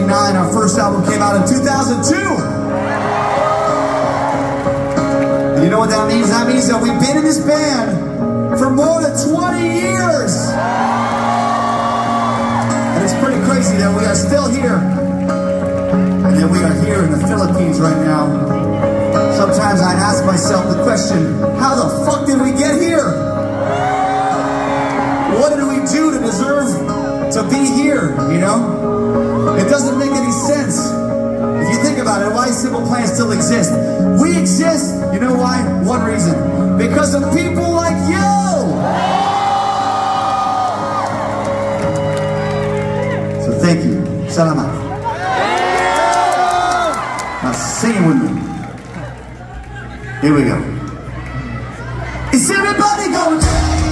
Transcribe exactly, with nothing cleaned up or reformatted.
ninety-nine. Our first album came out in two thousand two. And you know what that means? That means that we've been in this band for more than twenty years. And it's pretty crazy that we are still here. And that we are here in the Philippines right now. Sometimes I ask myself the question, how the fuck did we get here? What did we do to deserve to be here, you know? It doesn't make any sense. If you think about it, why Simple Plan still exist? We exist, you know why? One reason. Because of people like you! So thank you. Salamat. Now sing it with me. Here we go. Is everybody going?